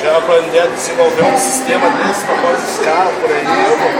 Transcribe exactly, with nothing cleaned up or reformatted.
já aprender a desenvolver um sistema desse para pôr os carros por aí. Eu vou